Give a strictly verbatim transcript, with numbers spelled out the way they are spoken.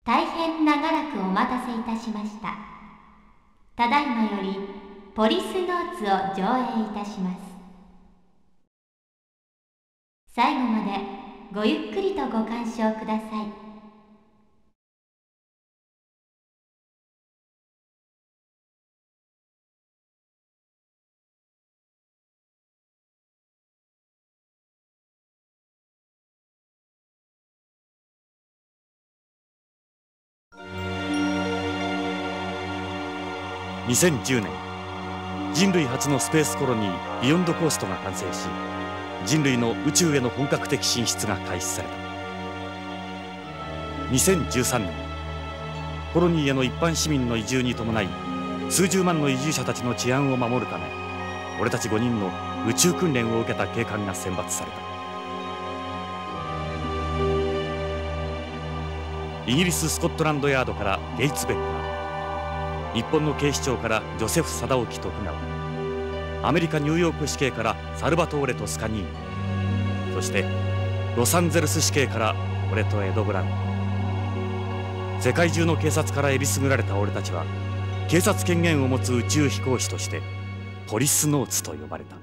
大変長らくお待たせいたしました。ただいまよりポリスノーツを上映いたします。最後までごゆっくりとご鑑賞ください。 にせんじゅうねん、人類初のスペースコロニービヨンドコーストが完成し、人類の宇宙への本格的進出が開始された。にせんじゅうさんねん、コロニーへの一般市民の移住に伴い、数十万の移住者たちの治安を守るため、俺たちごにんの宇宙訓練を受けた警官が選抜された。イギリス・スコットランドヤードからゲイツ・ベッカー、日本の警視庁からジョセフ・貞興徳川、アメリカ・ニューヨーク市警からサルバトーレ・トスカニーニ、そしてロサンゼルス市警から俺とエド・ブラウン。世界中の警察からえりすぐられた俺たちは、警察権限を持つ宇宙飛行士としてポリスノーツと呼ばれた。